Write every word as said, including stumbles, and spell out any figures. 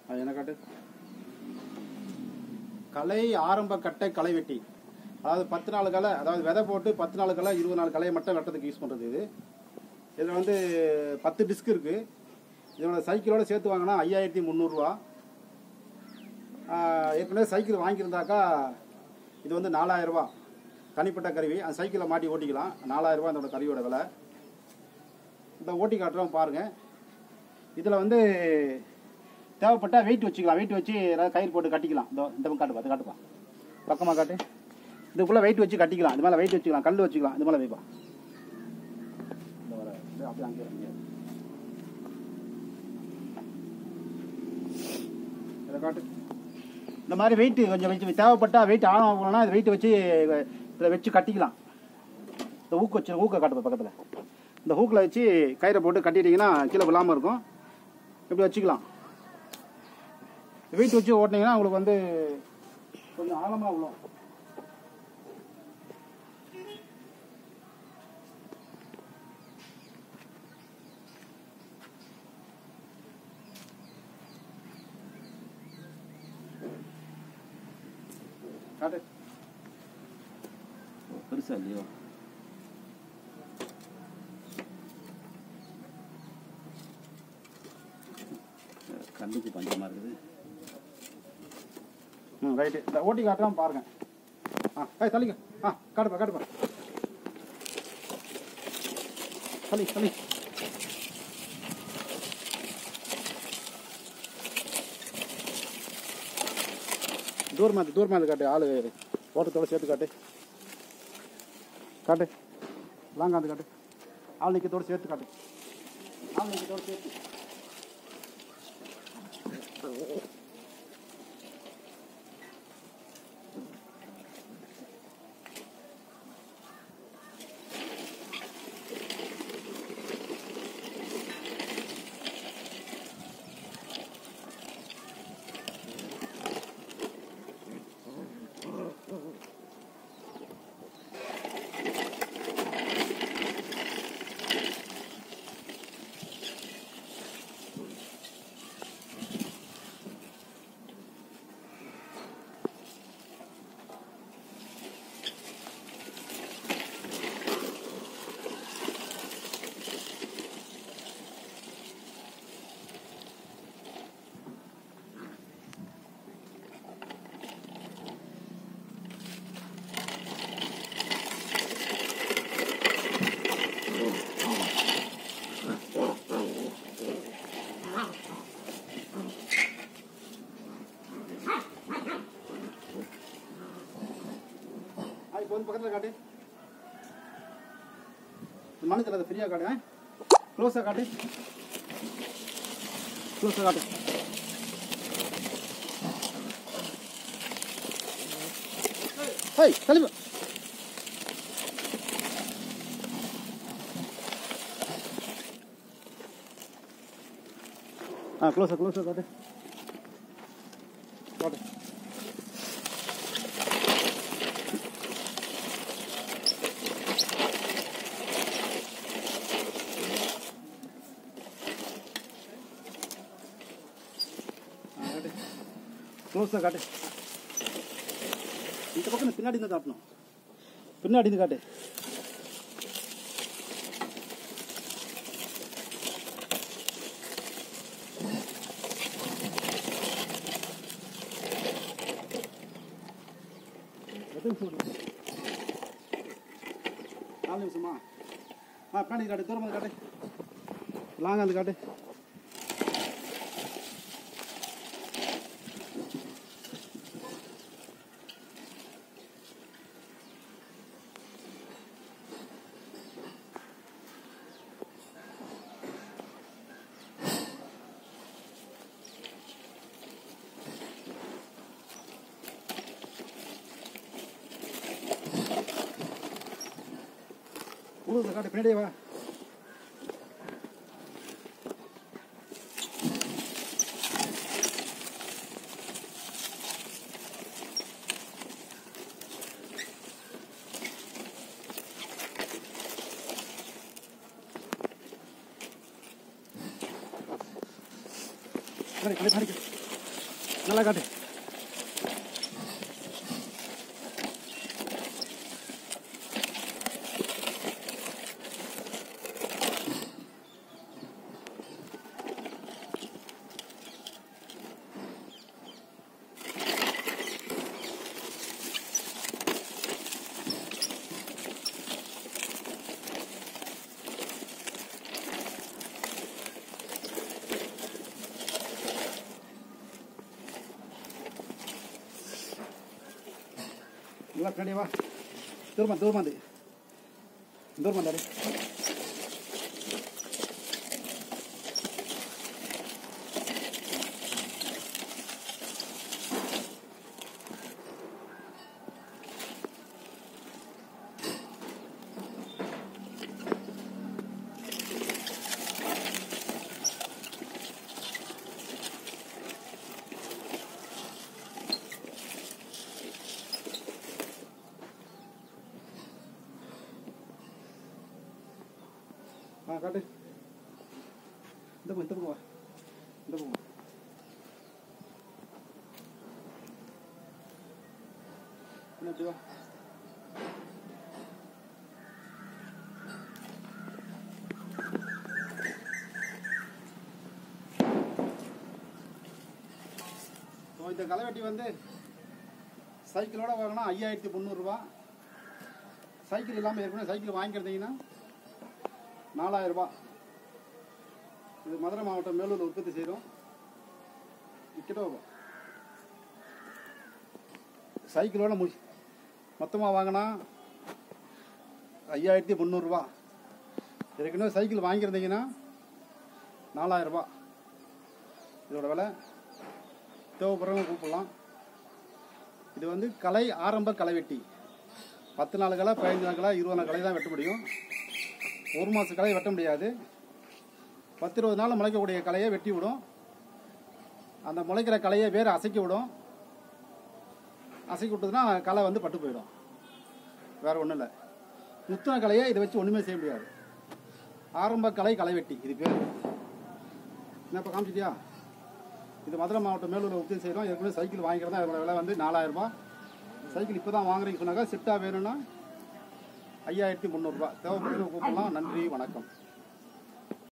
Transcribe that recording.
அது என்ன காட்டு? களை ஆரம்ப கட்டை களை வெட்டி. அதாவது பத்து நாலு களை, அதாவது விதை போட்டு பத்து நாலு களை இருபது நாலு களையை மட்டும் வெட்டத்துக்கு யூஸ் பண்ணுறது இது. இதில் வந்து பத்து டிஸ்க் இருக்குது. இதோட சைக்கிளோடு சேர்த்து வாங்கினா ஐயாயிரத்தி முந்நூறுரூவா. ஏற்கனவே சைக்கிள் வாங்கியிருந்தாக்கா இது வந்து நாலாயிரரூவா தனிப்பட்ட கருவி. அந்த சைக்கிளை மாட்டி ஓட்டிக்கலாம். நாலாயிரரூவா அதோட கருவியோட விலை. இந்த ஓட்டி காட்டுறோம் பாருங்கள். இதில் வந்து தேவைப்பட்டால் வெயிட் வச்சுக்கலாம். வெயிட் வச்சு ஏதாவது கயிறு போட்டு கட்டிக்கலாம். இந்த இந்த பக்கம் காட்டுப்பா, அது காட்டுப்பா, பக்கமாக காட்டு. இதுக்குள்ளே வெயிட் வச்சு கட்டிக்கலாம். இது மேலே வெயிட் வச்சுக்கலாம், கல் வச்சுக்கலாம். இது மேலே வைப்பா. இந்த வர அப்படியே அங்கே அங்கே இதை காட்டு. இந்த மாதிரி வெயிட் கொஞ்சம் வச்சு தேவைப்பட்டால் வெயிட் ஆன் ஆகணும்னா இது வெயிட் வச்சு இதில் வச்சு கட்டிக்கலாம். இந்த ஊக்கு வச்சு ஊக்கை காட்டுப்பா பக்கத்தில். இந்த ஹூக்கில் வச்சு கயிறை போட்டு கட்டிட்டிங்கன்னா கீழே விழாமல் இருக்கும். இப்படி வச்சுக்கலாம். வெயிட் வச்சு ஓட்டினீங்கன்னா உங்களுக்கு வந்து கொஞ்சம் ஆழமாக விழும். காட்டு. பெருசா இல்லையோ? கண்ணுக்கு பஞ்சமாக இருக்குது. ம் ரைட்டு. இந்த ஓட்டி காட்டுறாம பாருங்க. ஆ கை தள்ளிங்க. ஆ காட்டுப்பா காட்டுப்பா. தள்ளி தள்ளி. தூரமாக தூரமாக காட்டு. ஆள் ஓட்டத்தோடு சேர்த்து காட்டு. காட்டு. லாங்காந்து காட்டு. ஆள் நிற்கத்தோடு சேர்த்து காட்டு. ஆள் நிற்கத்தோடு சேர்த்து. வந்து பக்கத்தில் காட்டு. மனுக்கு அதை ஃப்ரீயாக காட்டு. க்ளோஸாக காட்டு. க்ளோஸாக காட்டு. ஹேய் தள்ளிப்பா. ஆ க்ளோஸாக க்ளோஸாக காட்டு. காட்டு. க்ளோஸாக காட்டு. இந்த பக்கம் பின்னாடி தான் காட்டணும். பின்னாடி இருந்து காட்டு. நாலு நிமிஷமா? ஆ பின்னாடி காட்டு. தூரமாக காட்டு. லாங்காக வந்து காட்டு. ஊருக்கு காட்டு. பின்னாடியே வா. Mari, mari, mari. நல்லா காட்டு. நல்லா பின்னாடி வா. தூரமா தூரமா அது தூரமா தாடி. ஆ காட்டு. இந்த பக்கம் இந்த பக்கம் வா. இந்த பக்கம் என்ன வா. இந்த களைவெட்டி வந்து சைக்கிளோட வாங்கினா ஐயாயிரத்தி முந்நூறுரூவா. சைக்கிள் இல்லாமல் ஏற்கனவே சைக்கிள் வாங்கிக்கிறதீங்கன்னா நாலாயிரம் ரூபாய். இது மதுரை மாவட்டம் மேலூர் உற்பத்தி செய்கிறோம். விற்கிட்டோ சைக்கிளோட மு மொத்தமாக வாங்கினா ஐயாயிரத்தி முந்நூறுரூவா. ஏற்கனவே சைக்கிள் வாங்கியிருந்தீங்கன்னா நாலாயிரம் ரூபாய். இதோட விலை தேவைப்படுறவங்க கூப்பிடலாம். இது வந்து கலை ஆரம்ப களை வெட்டி. பத்து நாலு களை, பதினஞ்சு நாள் களை, இருபது நாள் களை தான் வெட்ட முடியும். ஒரு மாதம் களையை வெட்ட முடியாது. பத்து இருபது நாள் முளைக்கக்கூடிய களையை வெட்டி விடும். அந்த முளைக்கிற களையை வேறு அசைக்க விடும். அசைக்க விட்டதுன்னா களை வந்து பட்டு போயிடும். வேறு ஒன்றும் இல்லை. முத்தின களையை இதை வச்சு ஒன்றுமே செய்ய முடியாது. ஆரம்ப கலை களை வெட்டி இது பேர். என்ன இப்போ காமிச்சிட்டியா? இது மதுரை மாவட்டம் மேலூர் உற்பத்தி செய்கிறோம். ஏற்கனவே சைக்கிள் வாங்கிக்கிறதா இதோட விலை வந்து நாலாயிரம் ரூபாய். சைக்கிள் இப்போ தான் வாங்குறீங்க சொன்னாக்கா சிட்டா வேணும்னா ஐயாயிரத்தி முந்நூறுரூவா. தேவைப்படுறது கூப்பிடலாம். நன்றி, வணக்கம்.